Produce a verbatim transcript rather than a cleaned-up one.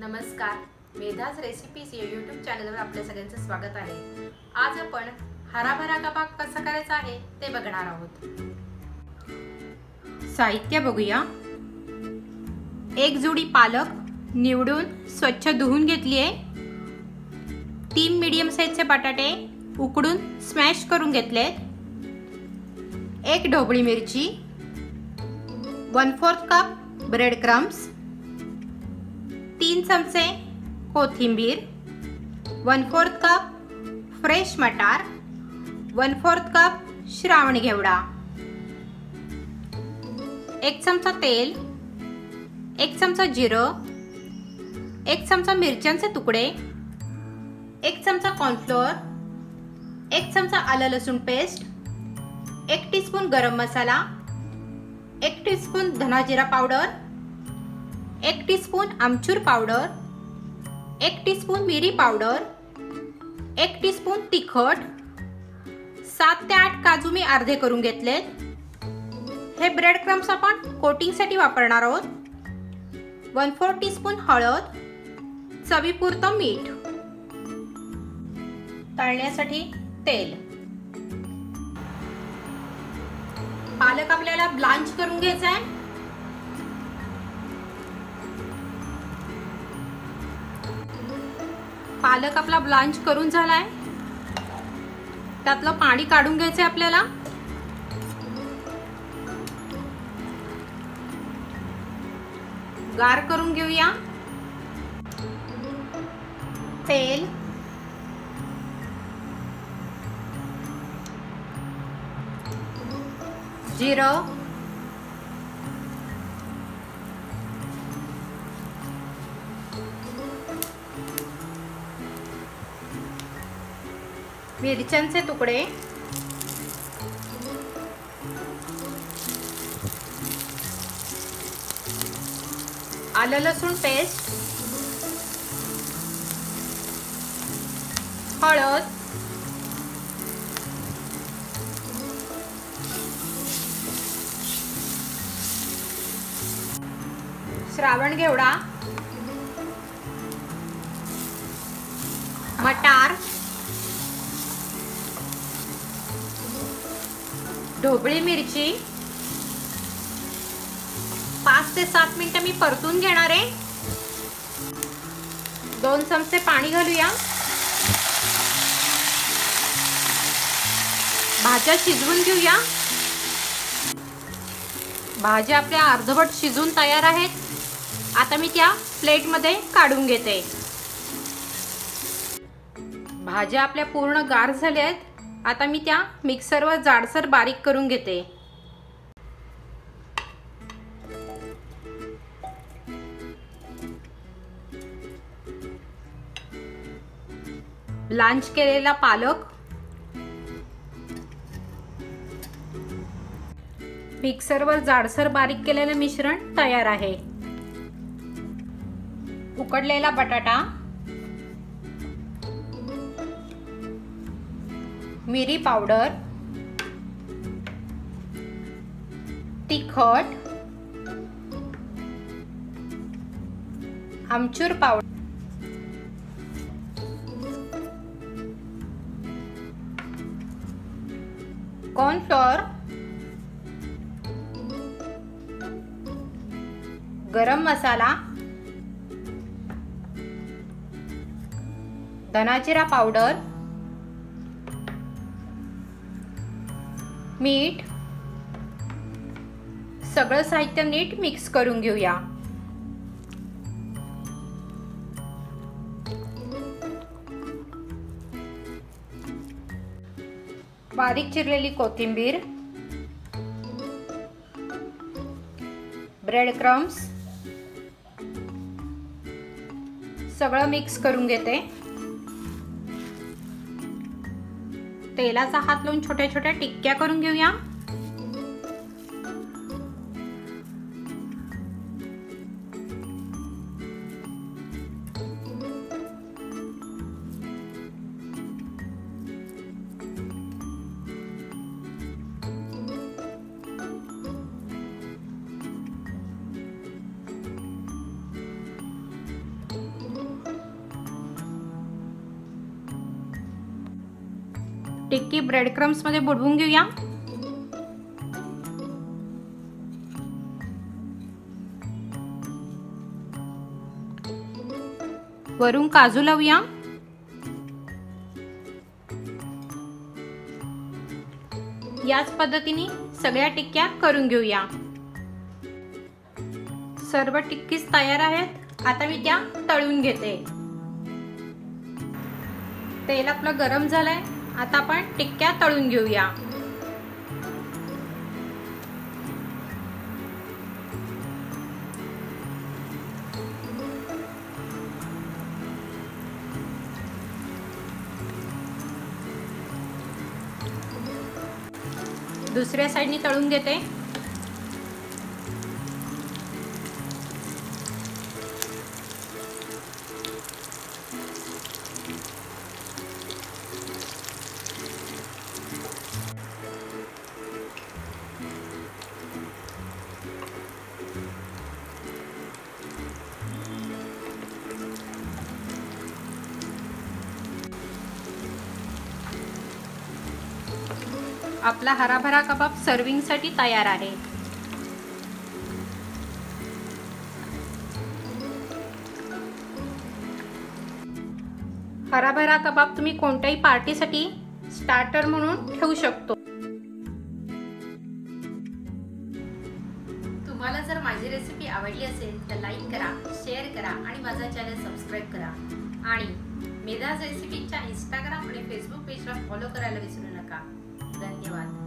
नमस्कार, मेधाज रेसिपीज या यूट्यूब चॅनलवर आपल्या सगळ्यांचं स्वागत आहे। आज आपण हराभरा कबाब कसा करायचा आहे ते बघणार आहोत। साहित्य बघूया। एक जुडी पालक निवडून स्वच्छ धुवून घेतली आहे। तीन मीडियम साइजचे बटाटे उकडून स्मॅश करून घेतले। एक ढोबळी मिरची, one fourth cup bread crumbs, तीन चमचे कोथिंबीर, वन फोर्थ कप फ्रेश मटार, वन फोर्थ कप श्रावणी घेवडा, एक चमचा तेल, एक चमचा जिरं, एक चमचा मिरच्यांचे तुकडे, एक चमचा कॉर्नफ्लोअर, एक चमचा आलं लसूण पेस्ट, एक टीस्पून गरम मसाला, एक टीस्पून धना जिरा पावडर, एक टीस्पून आमचूर पावडर, एक टीस्पून मिरी पावडर, एक टीस्पून तिखट, सात ते आठ काजू मी अर्धे करून घेतलेत। हे ब्रेड क्रम्स आपण कोटिंग साठी वापरणार आहोत। वन फोर टीस्पून हळद, चवीपुरतं मीठ, तळण्यासाठी तेल। पालक आपल्याला ब्लांच करून घ्यायचा आहे। पालक आपला ब्लांच करून झालाय। त्यातलं पाणी काढून घ्यायचं आहे आपल्याला। गार करून घेऊया। तेल, जिरं, मिरच्यांचे तुकडे, आलं लसूण पेस्ट, हळद, श्रावण घेवडा, मटार, ढोबळी मिरची पाच ते सात मिनिटं मी परतून घेणार आहे। दोन चमचे पाणी घालूया। भाज्या शिजवून घेऊया। भाज्या आपल्या अर्धवट शिजून तयार आहेत। आता मी त्या प्लेट मध्ये काढून घेते। भाज्या आपल्या पूर्ण गार झाल्या आहेत। आता मी त्या मिक्सरवर जाडसर बारीक करून घेते। ब्लांच केलेला पालक मिक्सरवर जाडसर बारीक केलेले मिश्रण तयार आहे। उकडलेला बटाटा, मिरी पावडर, तिखट, आमचूर पावडर, कॉर्नफ्लोअर, गरम मसाला, धना जिरा पावडर, मीठ, सगळं साहित्य नीट मिक्स करून घेऊया। बारीक चिरलेली कोथिंबीर, ब्रेड क्रम्स सगळं मिक्स करून घेते। तेलाचा हात लावून छोट्या छोट्या टिक्क्या करून घेऊया। टिक्की ब्रेड क्रम्स मध्ये बुडवून घेऊया। वरून काजू लावूया। याच पद्धतीने सगळ्या टिक्क्या करून घेऊया। सर्व टिक्कीज तयार आहेत। आता मी त्या तळून घेते। तेल आपलं गरम झालंय। आता आपण टिक्क्या तळून घेऊया। दुसऱ्या साइडनी तळून घेते। आपला हराभरा कबाब सर्विंग साठी तयार आहे। हराभरा कबाब तुम्ही कोणत्याही पार्टीसाठी स्टार्टर म्हणून ठेवू शकतो। तुम्हाला जर माझी रेसिपी आवडली असेल तर लाईक करा, शेअर करा आणि माझा चॅनल सबस्क्राइब करा आणि मेधाज रेसिपीच्या इंस्टाग्राम आणि फेसबुक पेजला फॉलो करायला विसरू नका। धन्यवाद।